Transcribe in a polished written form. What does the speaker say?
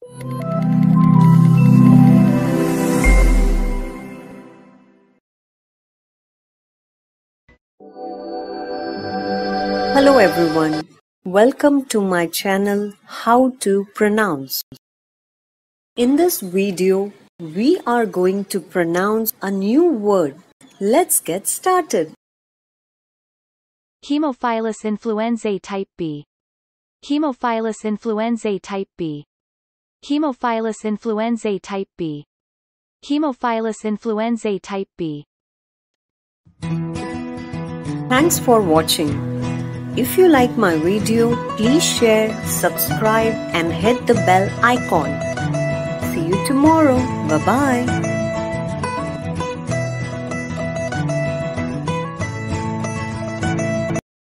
Hello everyone, welcome to my channel How to Pronounce. In this video, we are going to pronounce a new word. Let's get started. Haemophilus influenzae type B. Haemophilus influenzae type B. Haemophilus influenzae type B. Haemophilus influenzae type B. Thanks for watching. If you like my video, please share, subscribe and hit the bell icon. See you tomorrow. Bye-bye.